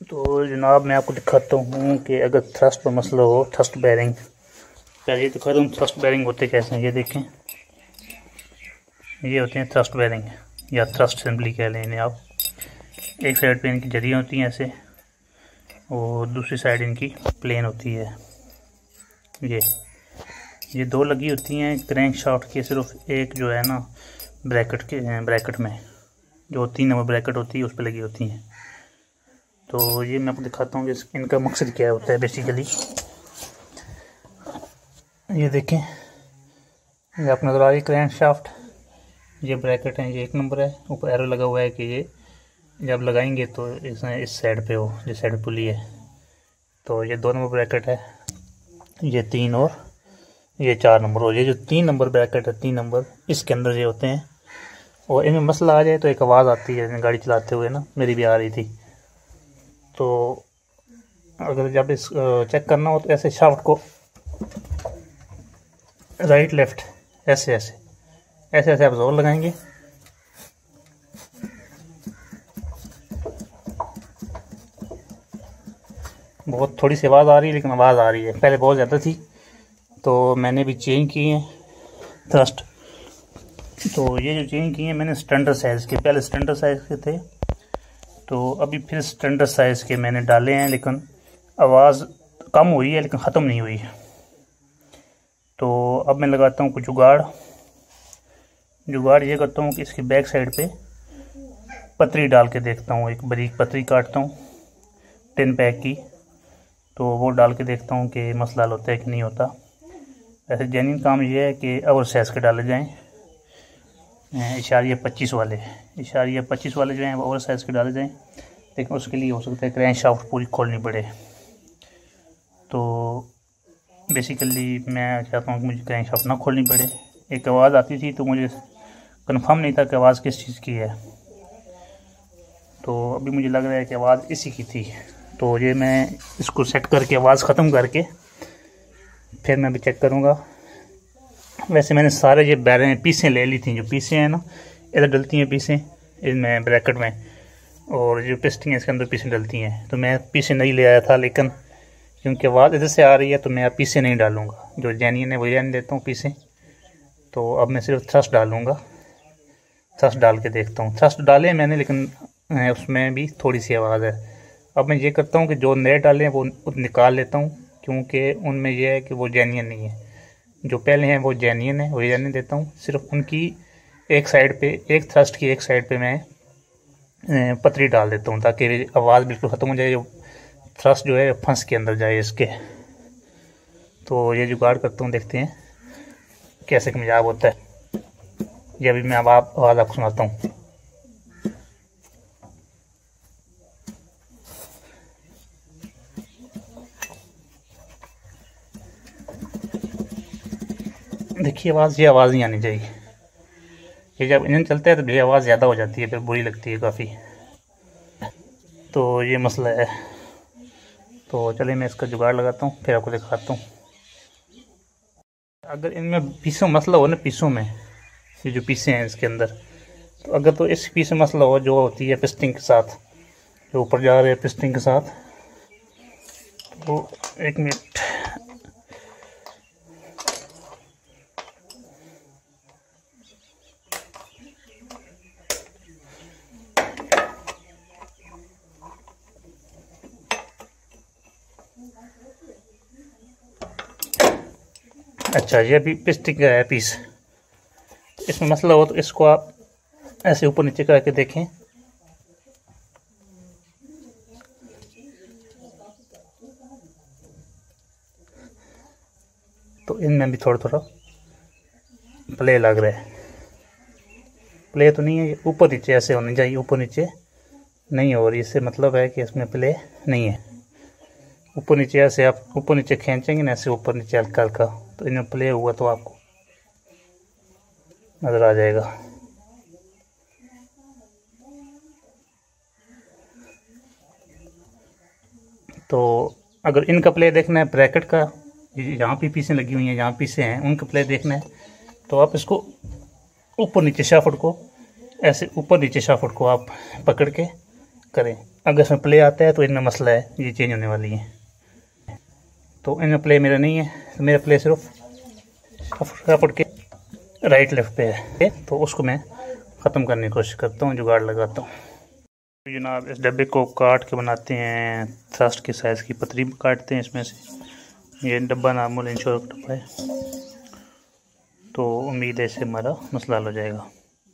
तो जनाब मैं आपको दिखाता हूँ कि अगर थ्रस्ट पर मसला हो, थ्रस्ट बेरिंग, पहले ये दिखाता हूँ थ्रस्ट बेरिंग होते कैसे हैं। ये देखें, ये होते हैं थ्रस्ट बेरिंग या थ्रस्ट असेंबली कह लें इन्हें आप। एक साइड पे इनकी जरियाँ होती हैं ऐसे, और दूसरी साइड इनकी प्लेन होती है। ये दो लगी होती हैं क्रैंक शाफ्ट की, सिर्फ एक जो है ना ब्रैकेट में जो 3 नंबर ब्रैकेट होती है उस पर लगी होती हैं। तो ये मैं आपको दिखाता हूँ कि इनका मकसद क्या होता है बेसिकली। ये देखें, ये आप नज़र आ रही है क्रैंक शाफ्ट, ये ब्रैकेट है, ये 1 नंबर है, ऊपर एरो लगा हुआ है कि ये जब लगाएंगे तो इस साइड पे हो, जिस साइड पुली है। तो ये 2 नंबर ब्रैकेट है, ये 3 और ये 4 नंबर। और ये जो 3 नंबर ब्रैकेट है, 3 नंबर इसके अंदर ये होते हैं। और इनमें मसला आ जाए तो एक आवाज़ आती है गाड़ी चलाते हुए ना, मेरी भी आ रही थी। तो अगर जब इस चेक करना हो तो ऐसे शाफ्ट को राइट लेफ्ट ऐसे आप जोर लगाएंगे। बहुत थोड़ी सी आवाज़ आ रही है, लेकिन आवाज़ आ रही है। पहले बहुत ज़्यादा थी, तो मैंने भी चेंज किए हैं थ्रस्ट। तो ये जो चेंज किए हैं मैंने स्टैंडर्ड साइज़ के, पहले स्टैंडर्ड साइज़ के थे, तो अभी फिर स्टैंडर्ड साइज़ के मैंने डाले हैं, लेकिन आवाज़ कम हुई है लेकिन ख़त्म नहीं हुई। तो अब मैं लगाता हूँ कुछ जुगाड़ ये करता हूँ कि इसकी बैक साइड पे पतरी डाल के देखता हूँ, एक बारीक पतरी काटता हूँ 10 पैक की। तो वो डाल के देखता हूँ कि मसला हल होता है कि नहीं होता। वैसे जेन्युइन काम ये है कि ओवर साइज़ के डाले जाएँ, इशारिया 25 वाले जो हैं वो ओवर साइज़ के डाले जाएँ। लेकिन उसके लिए हो सकता है क्रैंक शाफ्ट पूरी खोलनी पड़े। तो बेसिकली मैं चाहता हूँ कि मुझे क्रैंक शाफ्ट ना खोलनी पड़े। एक आवाज़ आती थी तो मुझे कंफर्म नहीं था कि आवाज़ किस चीज़ की है, तो अभी मुझे लग रहा है कि आवाज़ इसी की थी। तो ये मैं इसको सेट करके आवाज़ ख़त्म करके फिर मैं भी चेक करूँगा। वैसे मैंने सारे ये पीसें ले ली थी, जो पीसें हैं ना इधर डलती हैं पीसें इनमें ब्रैकेट में, और जो पिस्टिंग है इसके अंदर पीसें डलती हैं। तो मैं पीसें नहीं ले आया था, लेकिन क्योंकि आवाज़ इधर से आ रही है तो मैं अब पीसें नहीं डालूँगा। जो जेन्युइन है वही रहने देता हूँ पीसें। तो अब मैं सिर्फ थ्रस्ट डालूँगा, थ्रस्ट डाल के देखता हूँ। थ्रस्ट डाले मैंने, लेकिन उसमें भी थोड़ी सी आवाज़ है। अब मैं ये करता हूँ कि जो नए डाले हैं वो निकाल लेता हूँ, क्योंकि उनमें यह है कि वो जेन्युइन नहीं है। जो पहले हैं वो जेन्युइन है, वही रहने देता हूँ। सिर्फ उनकी एक साइड पे, एक थ्रस्ट की एक साइड पे मैं पतरी डाल देता हूँ, ताकि आवाज़ बिल्कुल ख़त्म हो जाए, जो थ्रस्ट जो है फंस के अंदर जाए इसके। तो ये जुगाड़ करता हूँ, देखते हैं कैसे कामयाब होता है। ये अभी मैं अब आवाज़ आपको सुनाता हूँ। देखिए ये आवाज़ नहीं आनी चाहिए। ये जब इंजन चलता है तो ये आवाज़ ज़्यादा हो जाती है, फिर बुरी लगती है काफ़ी। तो ये मसला है। तो चलिए मैं इसका जुगाड़ लगाता हूँ, फिर आपको दिखाता हूँ। अगर इनमें पीसों मसला हो ना, पीसों में ये जो पीसें हैं इसके अंदर, तो अगर तो इस पीस में मसला हो जो होती है पिस्टिंग के साथ, जो ऊपर जा रहे हैं पिस्टिंग के साथ, तो 1 मिनट। अच्छा, ये भी पिस्टिंग का है पीस। इसमें मसला हो तो इसको आप ऐसे ऊपर नीचे करके देखें, तो इनमें भी थोड़ा थोड़ा प्ले लग रहा है। प्ले तो नहीं है, ये ऊपर नीचे ऐसे होने चाहिए, ऊपर नीचे नहीं हो रही। इससे मतलब है कि इसमें प्ले नहीं है। ऊपर नीचे ऐसे आप ऊपर नीचे खींचेंगे ना, ऐसे ऊपर नीचे हल्का हल्का, तो इनमें प्ले हुआ तो आपको नज़र आ जाएगा। तो अगर इनका प्ले देखना है ब्रैकेट का, यहाँ भी पीसें लगी हुई हैं, यहाँ पीसें हैं, उनका प्ले देखना है, तो आप इसको ऊपर नीचे शाफ्ट को ऐसे ऊपर नीचे शाफ्ट को आप पकड़ के करें। अगर इसमें प्ले आता है तो इनमें मसला है, ये चेंज होने वाली है। तो इनमें प्ले मेरा नहीं है, मेरा प्ले सिर्फ सपोर्ट के राइट लेफ्ट पे है। तो उसको मैं ख़त्म करने की कोशिश करता हूँ, जुगाड़ लगाता हूँ। तो जनाब इस डब्बे को काट के बनाते हैं, थ्रस्ट के साइज़ की पतरी काटते हैं इसमें से। ये डब्बा नार्मल इंश्योर का डब्बा है, तो उम्मीद है इससे हमारा मसला हल हो जाएगा।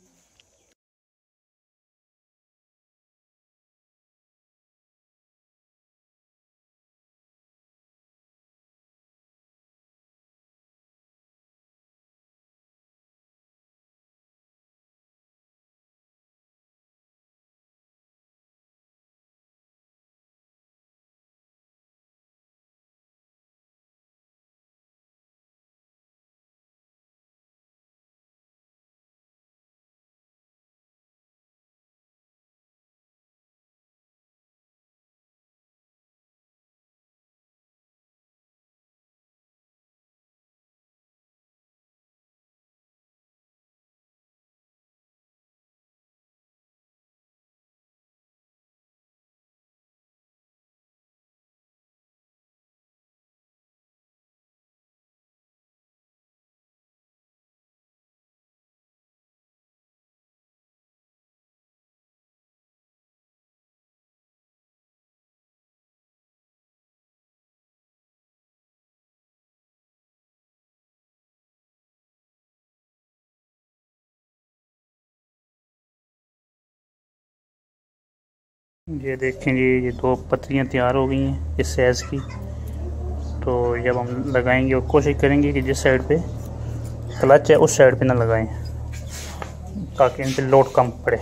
ये देखें जी, ये दो पत्रियां तैयार हो गई हैं इस साइज़ की। तो जब हम लगाएंगे और कोशिश करेंगे कि जिस साइड पे क्लच है उस साइड पे ना लगाएं, ताकि इन पे लोड कम पड़े।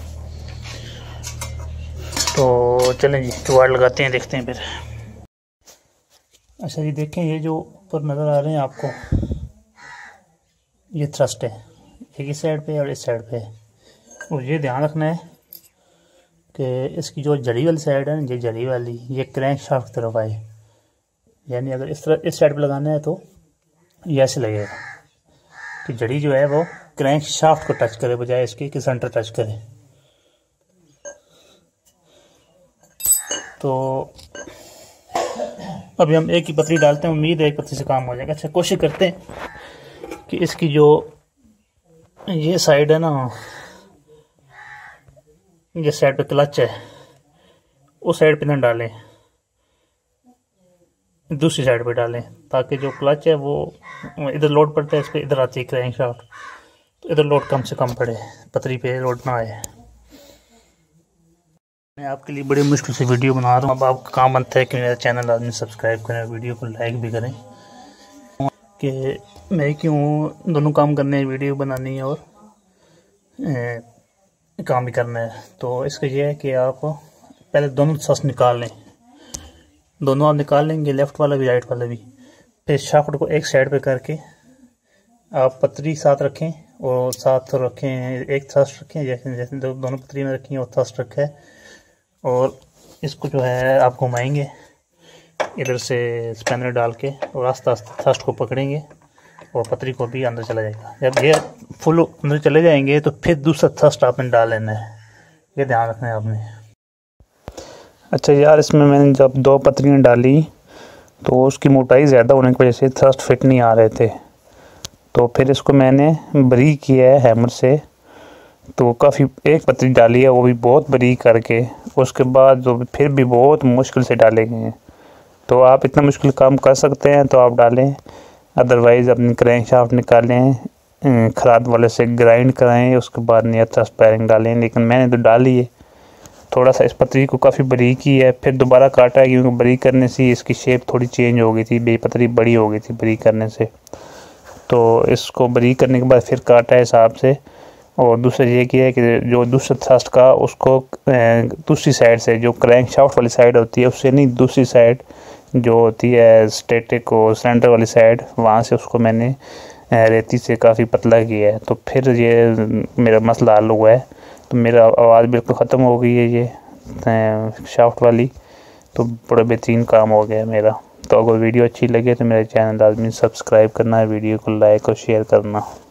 तो चलें जी, जुगाड़ लगाते हैं, देखते हैं फिर। अच्छा जी, देखें ये जो ऊपर नज़र आ रहे हैं आपको, ये थ्रस्ट है, एक इस साइड पे और इस साइड पे। और ये ध्यान रखना है कि इसकी जो जड़ी वाली साइड है ना, ये जड़ी वाली, ये क्रैंक शाफ्ट की तरफ आए। यानी अगर इस तरह इस साइड पे लगाना है तो ये ऐसे लगेगा कि जड़ी जो है वो क्रैंक शाफ्ट को टच करे, बजाय इसके कि सेंटर टच करे। तो अभी हम एक ही पतली डालते हैं, उम्मीद है एक पतली से काम हो जाएगा। अच्छा, कोशिश करते हैं कि इसकी जो ये साइड है ना, जिस साइड पे क्लच है उस साइड पे ना डालें, दूसरी साइड पे डालें, ताकि जो क्लच है वो इधर लोड पड़ता है, इस पर इधर आती है क्रैंक शाफ्ट, तो इधर लोड कम से कम पड़े, पतरी पे लोड ना आए। मैं आपके लिए बड़ी मुश्किल से वीडियो बना रहा हूँ। अब आपका काम बनता है कि मेरा चैनल आदमी सब्सक्राइब करें, वीडियो को लाइक भी करें, कि मैं क्यों दोनों काम करने हैं, वीडियो बनानी है और काम भी करना है। तो इसका ये है कि आप पहले दोनों थ्रस्ट निकाल लें, दोनों आप निकाल लेंगे, लेफ़्ट वाला भी राइट वाला भी। फिर शाफ्ट को एक साइड पे करके आप पतरी साथ रखें और साथ रखें, एक थ्रस्ट रखें, जैसे जैसे दोनों पतरी में रखी है और थ्रस्ट रखा है। और इसको जो है आप घुमाएंगे इधर से स्पैनर डाल के, और आस्ते आस्ते थ्रस्ट को पकड़ेंगे और पतरी को भी अंदर चला जाएगा। जब ये फुल अंदर चले जाएंगे तो फिर दूसरा थ्रस्ट आपने डाल लेना है, ये ध्यान रखना है आपने। अच्छा यार, इसमें मैंने जब दो पतरियाँ डाली तो उसकी मोटाई ज़्यादा होने की वजह से थ्रस्ट फिट नहीं आ रहे थे, तो फिर इसको मैंने बारीक किया है हैमर से। तो काफ़ी एक पतरी डाली है, वो भी बहुत बारीक करके, उसके बाद जो फिर भी बहुत मुश्किल से डाले गए हैं। तो आप इतना मुश्किल काम कर सकते हैं तो आप डालें, अदरवाइज़ अपनी क्रैंक शाफ्ट निकालें, खराद वाले से ग्राइंड कराएं, उसके बाद नया थ्रस्ट पैरिंग डालें। लेकिन मैंने तो डाली है, थोड़ा सा इस पतरी को काफ़ी बारीक की है, फिर दोबारा काटा है क्योंकि बारीक करने से इसकी शेप थोड़ी चेंज हो गई थी, पतरी बड़ी हो गई थी बारीक करने से। तो इसको बारीक करने के बाद फिर काटा है हिसाब से। और दूसरा ये किया है कि जो दूसरा थ्रस्ट का उसको दूसरी साइड से, जो क्रैंक शाफ्ट वाली साइड होती है उससे नहीं, दूसरी साइड जो होती है स्टैटिक और सिलेंडर वाली साइड, वहाँ से उसको मैंने रेती से काफ़ी पतला किया है। तो फिर ये मेरा मसला हल हुआ है। तो मेरा आवाज़ बिल्कुल ख़त्म हो गई है ये शाफ्ट वाली, तो बड़ा बेहतरीन काम हो गया मेरा। तो अगर वीडियो अच्छी लगे तो मेरे चैनल आदमी सब्सक्राइब करना, वीडियो को लाइक और शेयर करना।